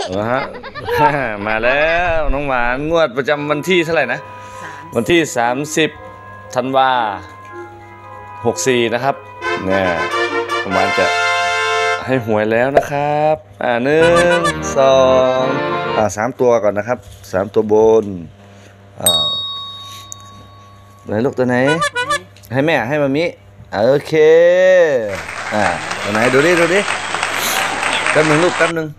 นะฮะมาแล้วน้องหวานงวดประจำวันที่เท่าไหร่นะวันที่30 ธันวา64นะครับเนี่ยน้องหวานจะให้หวยแล้วนะครับ1 2 3ตัวก่อนนะครับ3ตัวบนไหนลูกตัวไหนให้แม่ให้มามิโอเคตัวไหนดูดิแป๊บนึงลูกแป๊บนึง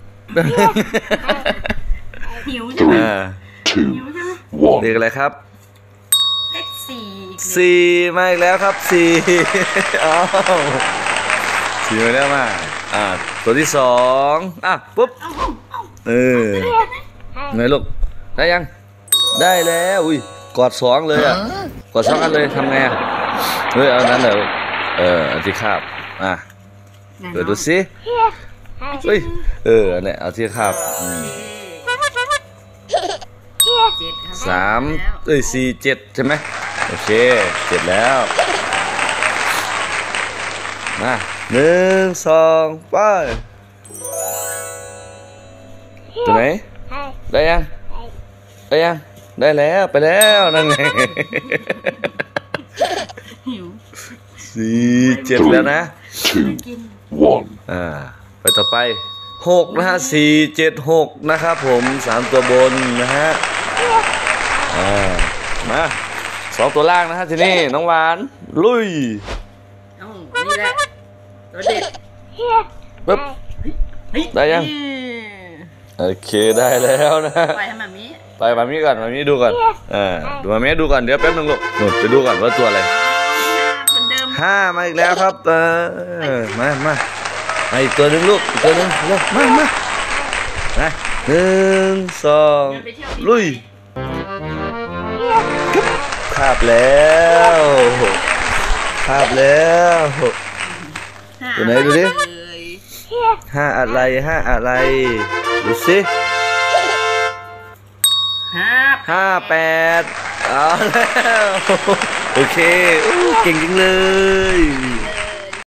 หิวใช่ไหมเรียกอะไรครับเลข4 มาอีกแล้วครับ4อ้าว4มาแล้วมาตัวที่2ปุ๊บไงลูกได้ยังได้แล้วอุ้ยกอด2เลยกอด2กันเลยทำไงเฮ้ยเอานั้นเลยที่คาบเปิดดูสิเฮ้ยเนี่ยเอาที่คาบ4 7ใช่ไหมโอเค7แล้วมา1 2ไปตัวไหนได้ยังได้แล้วไปแล้วนั่นไง4 7แล้วนะไปต่อไป6นะฮะ4 7 6นะครับผม3ตัวบนนะฮะมา2ตัวล่างนะฮะทีนี้น้องหวานลุยนี่แหละตัวเด็ดปึ๊บได้ยังโอเคได้แล้วนะไปให้มามิก่อนมามิดูก่อนดูมามิดูก่อนเดี๋ยวแป๊บนึงลูกไปดูก่อนว่าตัวอะไร5มาอีกแล้วครับมาอีกตัวนึงลูกอีกตัวนึงเร็วมา1 2ลุยคาบแล้วตัวไหนดูดิ5อะไรดูสิ58เอาแล้วโอเคเก่งจริงเลย